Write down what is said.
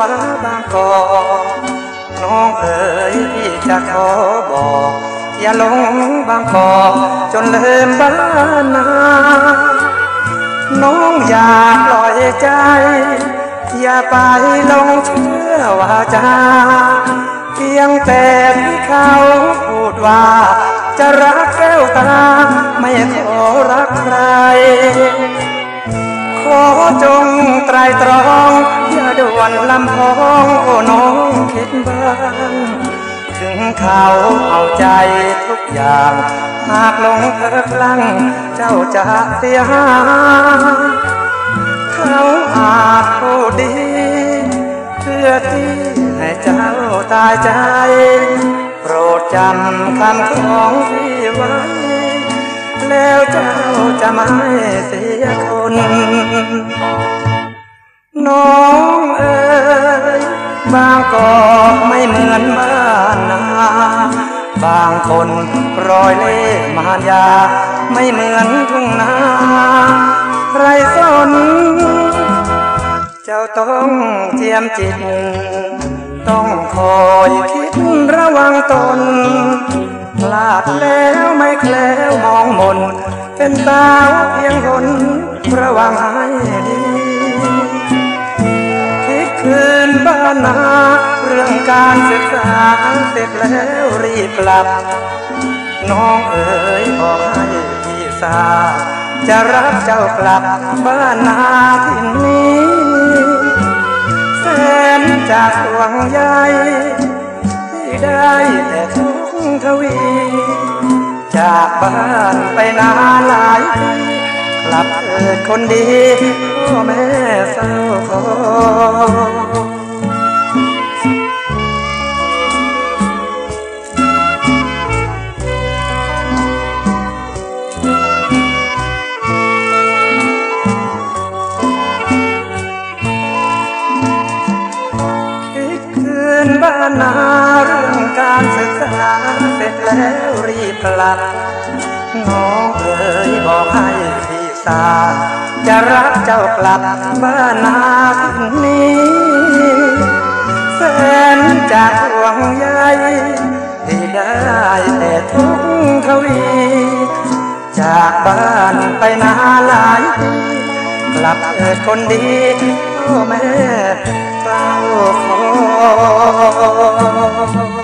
ฟ้าบางกอกน้องเอ๋ยพี่จะขอบอกอย่าหลงบางกอกจนลืมบ้านนาน้องอย่าปล่อยใจอย่าไปลงเชื่อว่าจาเพียงแต่ที่เขาพูดว่าจะรักแก้วตาไม่ขอรักใครขอจงไตรตรองอย่าด่วนลำพองโอ้น้องคิดบ้างถึงเขาเอาใจทุกอย่างหากลงเธอคลั่งเจ้าจะเสียหายเขาอาจพูดดีเพื่อที่ให้เจ้าตายใจโปรดจำคำของพี่ไว้แล้วเจ้าจะไม่เสียคนน้องเอ๋ยบางกอกไม่เหมือนบ้านนาบางคนรอยเล่ห์มารยาไม่เหมือนทุ่งนาไรสนเจ้าต้องเจียมจิตต้องคอยคิดระวังตนพลาดแล้วไม่แคล้วมองมนเป็นสาวเพียงคนระวังให้ดีคิดคืนบ้านนาเรื่องการศึกษาเสร็จแล้วรีบกลับน้องเอ๋ยบอกให้พี่ทราบจะรับเจ้ากลับบ้านนาที่นี้แสนจากหวังใยที่ได้แต่ทุกทวีจากบ้านไปนานหลายปีกลับเกิดคนดีพ่อแม่เศร้าขอบ้านนาเรื่องการศึกษาเสร็จแล้วรีบกลับน้องเอ๋ยบอกให้พี่ทราบจะรับเจ้ากลับบ้านนาที่นี้แสนจากหวังใยที่ได้แต่ทุกทวีจากบ้านไปนานหลายปีกลับเกิดคนดีพ่อแม่เฝ้าคอย